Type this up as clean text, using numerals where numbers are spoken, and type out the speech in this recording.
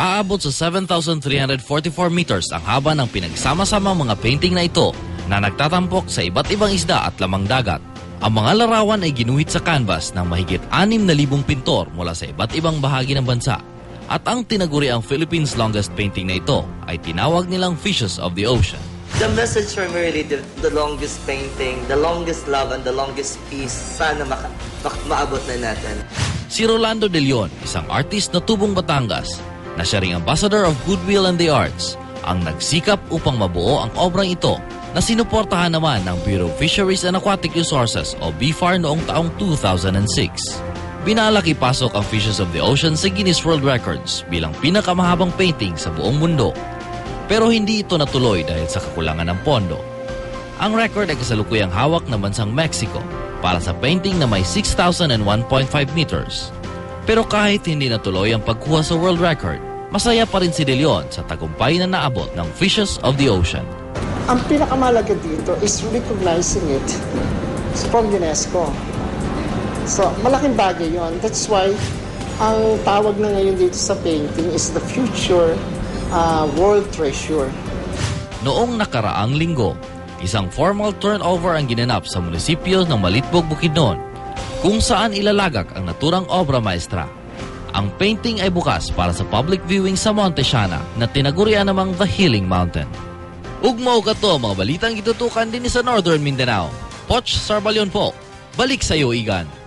Aabot sa 7,344 meters ang haba ng pinagsama-sama mga painting na ito na nagtatampok sa iba't ibang isda at lamang dagat. Ang mga larawan ay ginuhit sa canvas ng mahigit 6,000 pintor mula sa iba't ibang bahagi ng bansa. At ang tinaguriang Philippines' longest painting na ito ay tinawag nilang Fishes of the Ocean. The message from really the longest painting, the longest love, and the longest peace, sana maabot na natin. Si Rolando De Leon, isang artist na tubong Batangas, na siya ring Ambassador of Goodwill and the Arts, ang nagsikap upang mabuo ang obrang ito na sinuportahan naman ng Bureau of Fisheries and Aquatic Resources o BFAR noong taong 2006. Binalak ipasok ang Fishes of the Ocean sa Guinness World Records bilang pinakamahabang painting sa buong mundo. Pero hindi ito natuloy dahil sa kakulangan ng pondo. Ang record ay kasalukuyang hawak ng bansang Mexico para sa painting na may 6,001.5 meters. Pero kahit hindi natuloy ang pagkuha sa world record, masaya pa rin si De Leon sa tagumpay na naabot ng Fishes of the Ocean. Ang pinakamalaga dito is recognizing it from UNESCO. So, malaking bagay yon. That's why ang tawag na ngayon dito sa painting is the future world treasure. Noong nakaraang linggo, isang formal turnover ang ginanap sa munisipyo ng Malitbog, Bukidnon, kung saan ilalagak ang naturang obra maestra. Ang painting ay bukas para sa public viewing sa Montesiana na tinagurian namang The Healing Mountain. Ugmaw ka to mga balitang itutukan din sa Northern Mindanao. Poch Sarbalion po. Balik sa iyo, Igan.